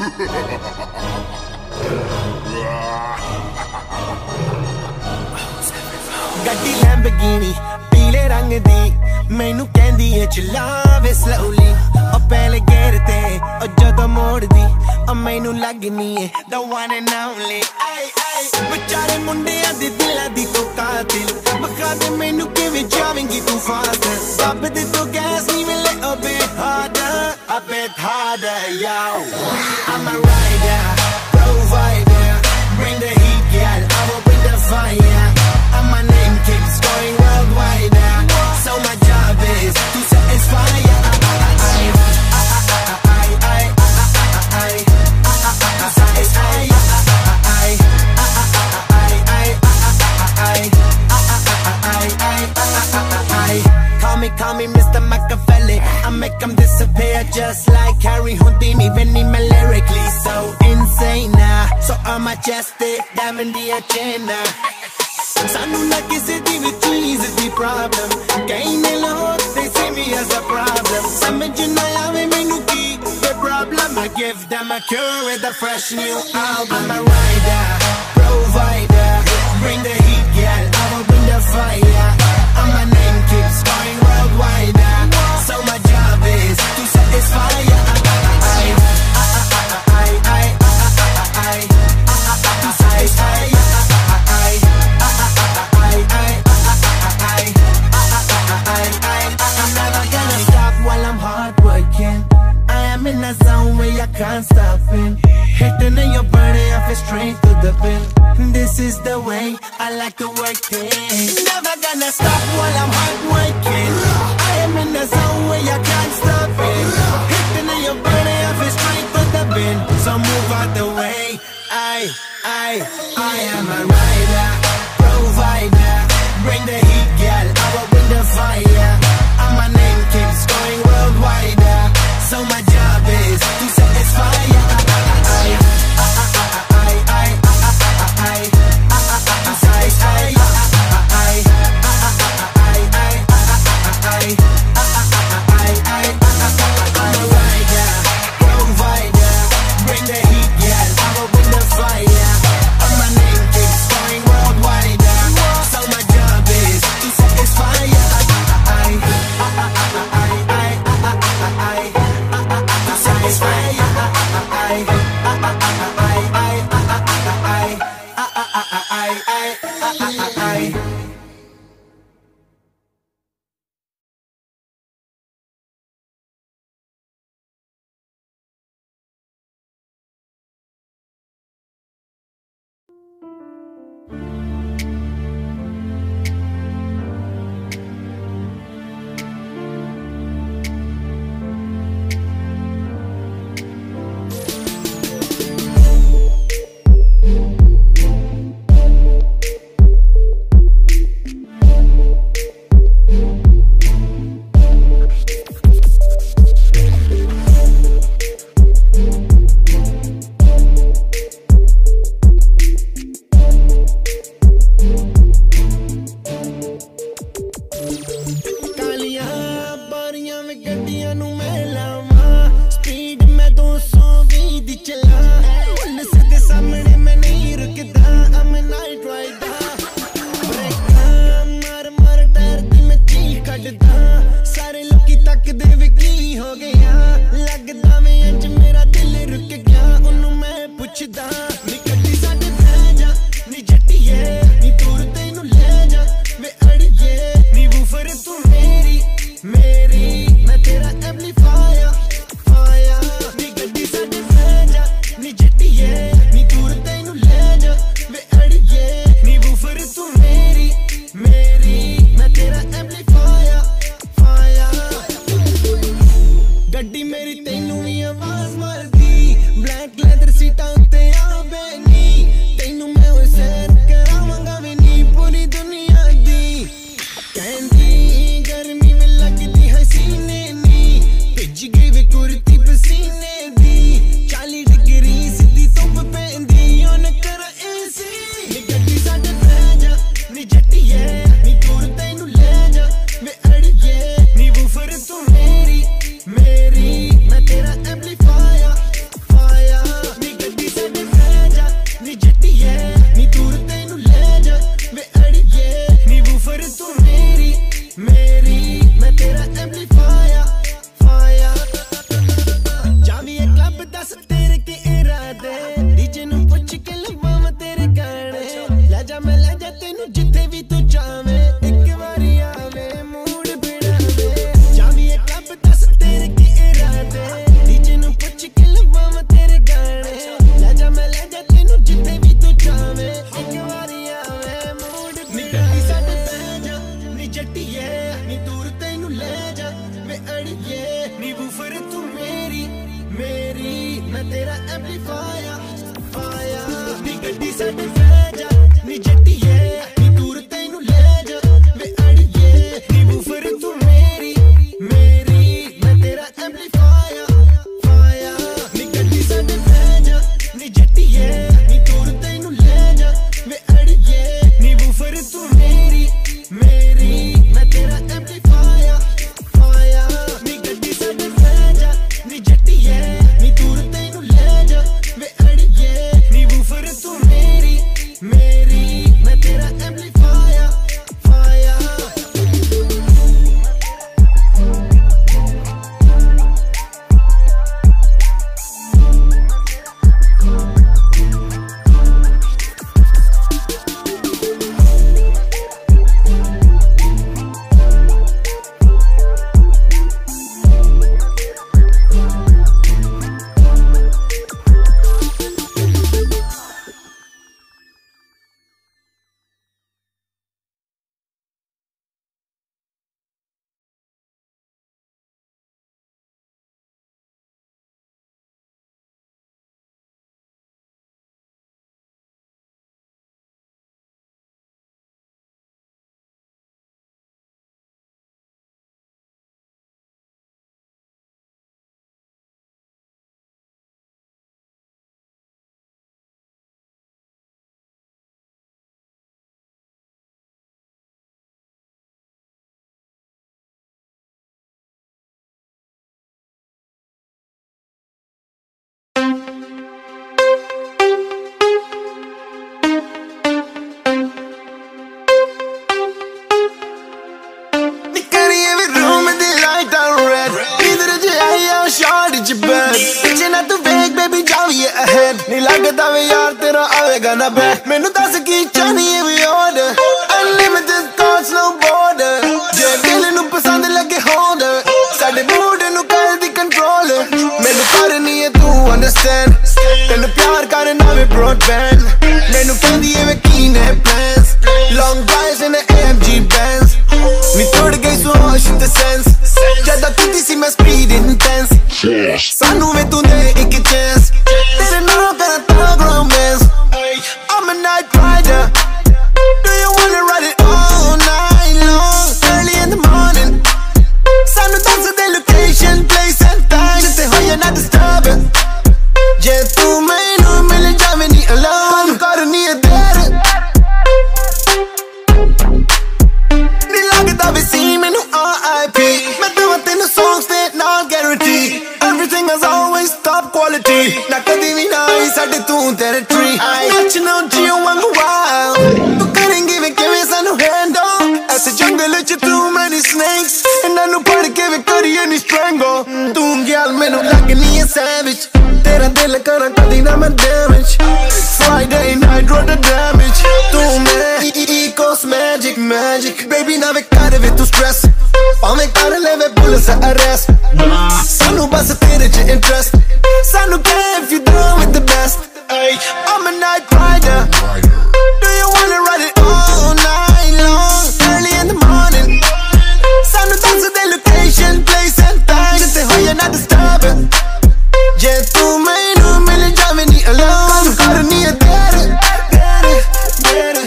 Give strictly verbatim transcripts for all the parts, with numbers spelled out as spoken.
ਗੱਡੀ ਲੈਂਬਰਗਿਨੀ ਪੀਲੇ ਰੰਗ ਦੀ ਮੈਨੂੰ ਕਹਿੰਦੀ ਏ ਚਲਾਵੇ slowly ਉਹ ਪਹਿਲੇ ਗੇਰ ਤੇ ਉਹ ਜਦੋਂ ਮੋੜਦੀ ਉਹ ਮੈਨੂੰ ਲੱਗਨੀ ਏ the one and only ay ay ਵਿਚਾਰੇ ਮੁੰਡਿਆਂ ਦੇ ਦਿਲਾਂ ਦੀ ਤੂੰ ਕਾਤਿਲ ਬਖਾ ਦੇ ਮੈਨੂੰ ਕਿਵੇਂ ਜਾਵੇਂਗੀ ਤੂੰ ਫਾਸਟ ਦੱਬ ਦੇ ਤੂੰ ਗੈਸ ਨਹੀਂ ਮਿਲੇ a bit harder a bit harder yo I'm a rider provider bring the heat girl I will bring the fire and my name keeps going worldwide so my job is to satisfy ya Call me, call me Mister Machiavelli I make them disappear just like Harry Houdini Benny me lyrically so insane now So I'm majestic, diamond the agenda Sanu na kisi di vi cheese di problem Kaine look, they see me as a problem Samajh na aave mainu ki the problem I give them a cure with a fresh new album I'm a rider, provider Bring the heat, girl, I will bring the fire And my name keeps going worldwide So my job is to satisfy ya To satisfy ya I'm never gonna stop while I'm hard working I am in a zone where I can't stop it Hitting in your body, I feel straight to the bin This is the way I like to work things Never gonna stop while I'm hard working I am in a zone where I can't stop it Hitting in your body, I feel straight to the bin So move out the way I, I, I am a rider, provider Bring the heat, girl, I will bring the fire And my name keeps going worldwide So my job is to satisfy ya ਜਾ ਮੈਂ ਲੈ ਜਾ ਤੈਨੂੰ ਜਿੱਥੇ ਵੀ ਤੂੰ ਜਾਵੇਂ ਇੱਕ ਵਾਰੀ ਆਵੇ ਮੂਡ ਬਣਾਵੇ ਜਾਵੀਏ ਕਲੱਬ ਦੱਸ ਤੇਰੇ ਕੀ ਇਰਾਦੇ ਡੀਜੇ ਨੂੰ ਪੁੱਛ ਕੇ ਲਵਾਵਾਂ ਤੇਰੇ ਗਾਣੇ ਲੈ ਜਾ ਮੈਂ ਲੈ ਜਾ ਤੈਨੂੰ ਜਿੱਥੇ ਵੀ ਤੂੰ ਜਾਵੇਂ ਇੱਕ ਵਾਰੀ ਆਵੇ ਮੂਡ ਬਣਾਵੇ ਸਾਡੇ ਬਹਿ ਜਾ ਨੀ ਜੱਟੀਏ ਨੀ ਦੂਰ ਤੈਨੂੰ ਲੈ ਜਾ ਵੇ ਅੜੀਏ ਨੀ ਬੂਫਰ ਤੂੰ ਮੇਰੀ ਮੇਰੀ ਮੈਂ ਤੇਰਾ ਐਂਪਲੀਫਾਇਰ ਫਾਇਰ ਨੀ ਗੱਡੀ ਸਾਡੇ ਬਹਿ ਜਾ ਨੀ ਜੱਟੀਏ ਨੀ ਦੂਰ ਤੈਨੂੰ ਲੈ ਜਾ ਵੇ ਅੜੀਏ ਨੀ ਬੂਫਰ ਤੂੰ ਮੇਰੀ ਮੇਰੀ ਮੈਂ ਤੇਰਾ ਐਂਪਲੀਫਾਇਰ ਫਾਇਰ ਨੀ ਗੱਡੀ ਸਾਡੇ ਬਹਿ ਜਾ ਨੀ ਜੱਟੀਏ ਨੀ ਦੂਰ ਤੈਨੂੰ ਲੈ ਜਾ ਵੇ ਅੜੀਏ ਨੀ ਬੂਫਰ ਤੂੰ ਮੇਰੀ ਮੇਰੀ ਮੈਂ ਤੇਰਾ ਐਂਪਲੀਫਾਇਰ ਫਾਇਰ ਨੀ ਗੱਡੀ ਸਾਡੇ ਬਹਿ ਜਾ ਨੀ ਜੱਟੀਏ ਨੀ ਦੂਰ ਤੈਨੂੰ ਲੈ ਜਾ ਵੇ ਅੜੀਏ ਨੀ ਬੂਫਰ ਤੂੰ ਮੇਰੀ ਮੇਰੀ ਮੈਂ ਤੇਰਾ ਐਂਪਲੀਫਾਇਰ ਫਾਇਰ ਨੀ ਲੱਗਦਾ ਵੇ ਯਾਰ ਤੇਰਾ ਆਵੇਗਾ ਨਾ ਬੈ ਮੈਨੂੰ ਦੱਸ ਕੀ ਚਾਹਨੀ ਏ ਵੀ order unlimited thoughts no border ਜੇ ਦਿਲ ਨੂੰ ਪਸੰਦ ਲੱਗੇ ਹੋਂਦ ਸਾਡੇ ਮੂਡ ਨੂੰ ਕਰਦੀ ਕੰਟਰੋਲ ਮੈਨੂੰ ਕਰਨੀ ਏ ਤੂੰ ਅੰਡਰਸਟੈਂਡ ਤੈਨੂੰ ਪਿਆਰ ਕਰਨਾ ਵੇ ਬ੍ਰੌਡਬੈਂਡ ਮੈਨੂੰ ਕਹਿੰਦੀ ਏ ਵੇ ਕੀ ਨੇ ਪਲਾਨਸ ਲੌਂਗ ਡਰਾਈਵਸ ਇਨ ਐ ਏ ਐਮ ਜੀ ਬੈਂਸ ਨੀ ਤੋੜ ਗਈ ਸੋ ਹੋਸ਼ ਤੇ ਸੈਂਸ ਜਦੋਂ ਕੀਤੀ ਸੀ ਮੈਂ ਸਪੀਡ ਇੰਟੈਂਸ ਸਾਨੂੰ ਵੇ ਤੂੰ ਦੇ ਇੱਕ ਚਾਂਸ ਤੇਰੇ ਨਾਲ ਕਰਾਂ ਤਾਂ romance I'm a night rider Do you wanna ride it all night long Early in the morning ਸਾਨੂੰ ਦੱਸ ਦੇ location place and time ਜਿੱਥੇ ਹੋਇਆ ਨਾ disturb ਜੇ ਤੂੰ ਮੈਨੂੰ ਮਿਲ ਜਾਵੇਂ ਨੀ alone ਕਰਨੀ ਏ ਦੇਰ ਨੀ ਲੱਗਦਾ ਵੀ ਸੀ ਮੈਨੂੰ R I P ਮੈਂ ਦਵਾਂ ਤੈਨੂੰ songs ਤੇ ਨਾਲ guarantee Everything is always top quality ਨਾ ਕਦੀ ਵੀ ਨਾ ਆਈ ਸਾਡੇ ਤੂੰ territory ਨੱਚਣਾ ਜੀਓ ਵਾਂਗੂ wild ਤੂੰ ਕਰੇਂਗੀ ਵੇ ਕਿਵੇਂ ਸਾਨੂੰ handle ਐਸੇ ਜੰਗਲ ਚ too many snakes ਇਹਨਾਂ ਨੂੰ ਫੜ ਕੇ ਵੇ ਕਰੀਏ ਨੀ strangle ਤੂੰ ਗਿਆਲ ਮੈਨੂੰ ਲੱਗਨੀ ਏ savage ਤੇਰਾ ਦਿਲ ਕਰਾਂ ਕਦੀ ਨਾ ਮੈਂ damage Friday night road the damage ਤੂੰ ਮੈਂ ecos magic magic baby ਨਾ ਵੇ ਕਰ ਵੇ ਤੂੰ stress ਭਾਵੇਂ ਕਰ ਲੈ ਵੇ ਪੁਲਿਸ arrest ਸਾਨੂੰ ਬਸ ਤੇਰੇ ਚ interest ਸਾਨੂੰ ਕਹਿ if you done with the best I'm a night rider Do you wanna ride it all night long Early in the morning ਸਾਨੂੰ ਦੱਸ ਦੇ location place and time ਜਿੱਥੇ ਹੋਇਆ ਨਾ disturb ਜੇ ਤੂੰ ਮੈਨੂੰ ਮਿਲ ਜਾਵੇਂ ਨੀ alone ਕਰਨੀ ਏ ਤੇਰੇ ਤੇਰੇ ਤੇਰੇ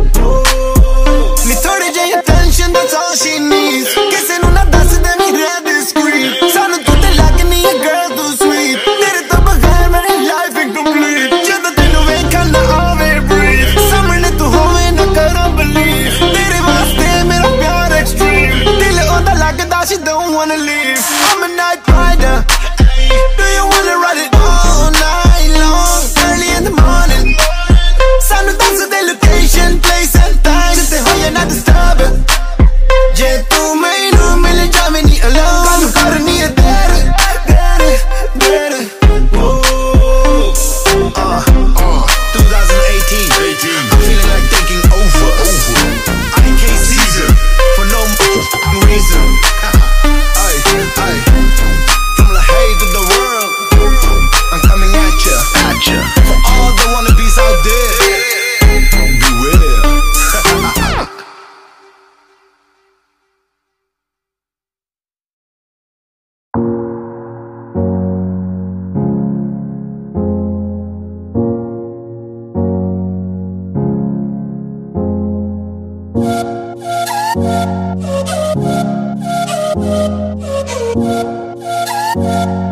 ਨੀ ਥੋੜੀ ਜਿਹੀ attention that's all she needs ਕਿਸੇ ਨੂੰ ਨਾ ਦੱਸ ਦੇ ਨੀ ਰਹਿ discreet ਸਾਨੂੰ ਤੂੰ ਤੇ ਲੱਗਨੀ ਏ girl too sweet ਤੇਰੇ ਤੋਂ ਬਗੈਰ ਮੇਰੀ life incomplete ਜਦੋਂ ਤੈਨੂੰ ਵੇਖਾਂ ਨਾ ਆਵੇ breathe ਸਾਹਮਣੇ ਤੂੰ ਹੋਵੇਂ ਨਾ ਕਰਾਂ believe ਤੇਰੇ ਵਾਸਤੇ ਮੇਰਾ ਪਿਆਰ extreme ਦਿਲ ਉਹਦਾ ਲੱਗਦਾ she don't wanna leave I'm a night rider Do you wanna ride it all night long Early in the morning ਸਾਨੂੰ ਦੱਸ ਦੇ location place and time ਜਿੱਥੇ ਹੋਇਆ ਨਾ disturb ਜੇ ਤੂੰ ਮੈਨੂੰ ਮਿਲ ਜਾਵੇਂ ਨੀ alone ਕੰਮ ਕਰਨੀ ਏ ਤੇਰੇ ਤੇਰੇ ਤੇਰੇ twenty eighteen I'm feeling like thinking We'll be right back.